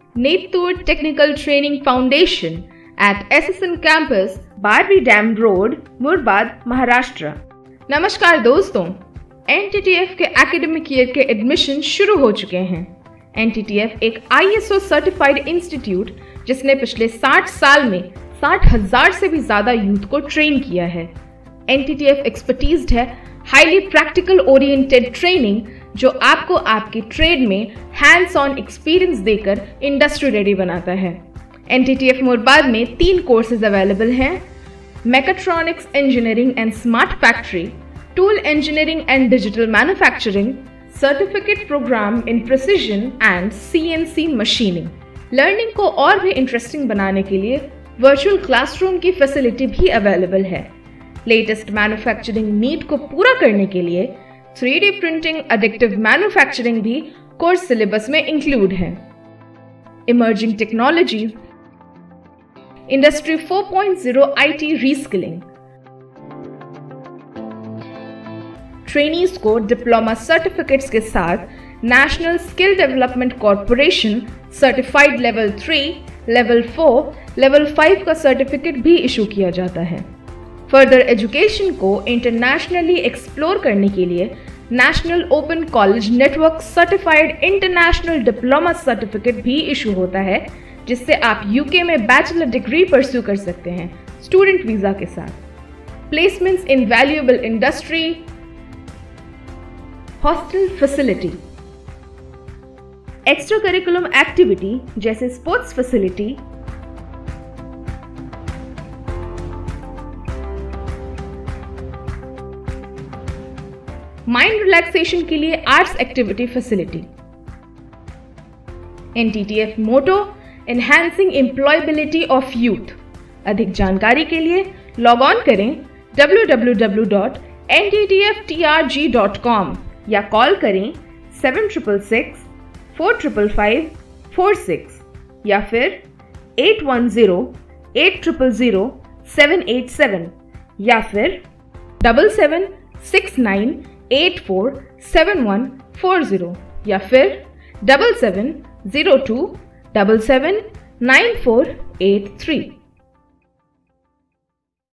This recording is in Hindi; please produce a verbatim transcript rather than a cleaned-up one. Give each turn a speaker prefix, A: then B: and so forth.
A: Netur Technical Training Foundation at S S N Campus, Barbi Dam Road, Murbad, Maharashtra. नमस्कार दोस्तों, एन टी टी एफ के एकेडमिक ईयर के एडमिशन शुरू हो चुके हैं। एन टी टी एफ एक I S O certified institute जिसने पिछले साठ साल में साठ हजार से भी ज्यादा यूथ को ट्रेन किया है। N T T F expertised है हाईली प्रैक्टिकल ओरिएंटेड ट्रेनिंग जो आपको आपकी ट्रेड में हैंड्स ऑन एक्सपीरियंस देकर इंडस्ट्री रेडी बनाता है। N T T F Murbad में तीन कोर्सेज अवेलेबल हैं: mechatronics engineering and smart factory, tool engineering and digital manufacturing, certificate program in precision and C N C machining. Learning को और भी इंटरेस्टिंग बनाने के लिए वर्चुअल क्लासरूम की फैसिलिटी भी अवेलेबल है। लेटेस्ट मैन्युफैक्चरिंग नीड को पूरा करने के लिए three D printing, additive manufacturing भी कोर्स सिलेबस में इंक्लूड है। Emerging technologies, industry four point zero I T reskilling, trainees को डिप्लोमा सर्टिफिकेट्स के साथ national skill development corporation certified level three, level four, level five का सर्टिफिकेट भी इशू किया जाता है। फर्दर एजुकेशन को इंटरनेशनली एक्सप्लोर करने के लिए national open college network certified international diploma certificate भी इशू होता है, जिससे आप यूके में बैचलर डिग्री परस्यू कर सकते हैं स्टूडेंट वीजा के साथ। Placements in valuable industry, hostel facility, extra curriculum activity जैसे स्पोर्ट्स फैसिलिटी, माइंड रिलैक्सेशन के लिए arts activity facility. N T T F motto enhancing employability of youth. अधिक जानकारी के लिए लॉग ऑन करें W W W dot N T T F T R G dot com या कॉल करें seven triple six four triple five four six या फिर eight one zero eight triple zero seven eight seven या फिर double seven six nine eight four seven one four zero या फिर double seven zero two double seven nine four eight three.